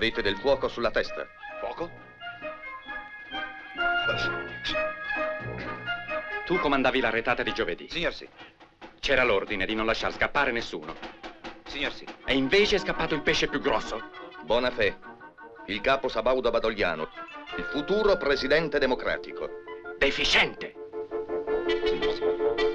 Avete del fuoco sulla testa. Fuoco? Tu comandavi la retata di giovedì. Signor sì. C'era l'ordine di non lasciar scappare nessuno. Signor sì. E invece è scappato il pesce più grosso. Bonafè, il capo Sabaudo Badogliano, il futuro presidente democratico. Deficiente. Signor sì.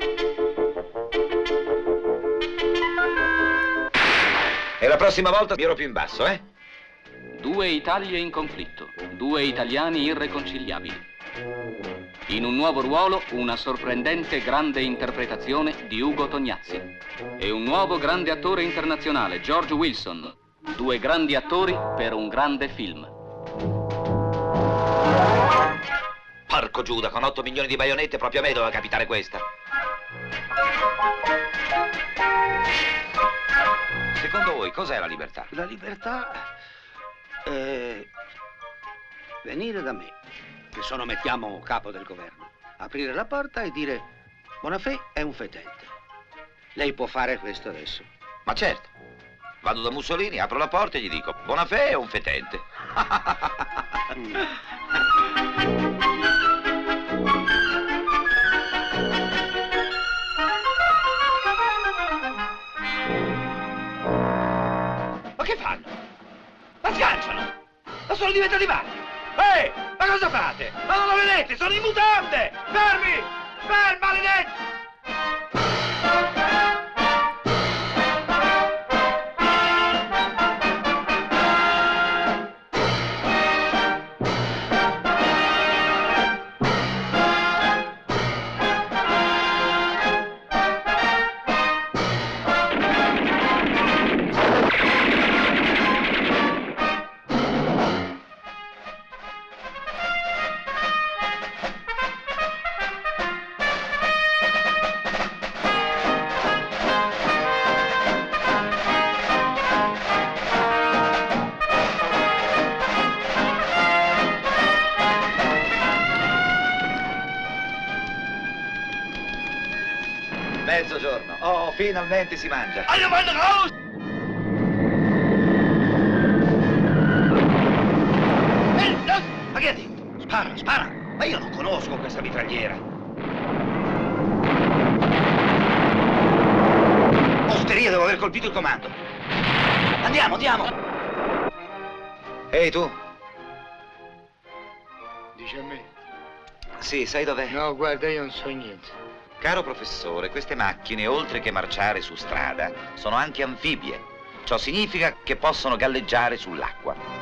E la prossima volta mi ero più in basso, eh? 2 Italie in conflitto, 2 italiani irreconciliabili. In un nuovo ruolo, una sorprendente grande interpretazione di Ugo Tognazzi. E un nuovo grande attore internazionale, George Wilson. 2 grandi attori per un grande film. Porco Giuda, con 8 milioni di baionette proprio a me doveva capitare questa. Secondo voi cos'è la libertà? La libertà è venire da me, che sono, mettiamo, capo del governo, aprire la porta e dire: Bonafè è un fetente. Lei può fare questo adesso? Ma certo. Vado da Mussolini, apro la porta e gli dico: Bonafè è un fetente. Ma che fanno? La sganciano! Ma sono diventati matti! Ehi! Ma cosa fate? Ma non lo vedete? Sono in mutande! Fermi! Fermi, maledetti! Mezzogiorno. Oh, finalmente si mangia. Ma che ha detto? Spara, spara. Ma io non conosco questa mitragliera. Osteria, devo aver colpito il comando. Andiamo, andiamo. Ehi, tu. Dice a me? Sì, sai dov'è? No, guarda, io non so niente. Caro professore, queste macchine, oltre che marciare su strada, sono anche anfibie. Ciò significa che possono galleggiare sull'acqua.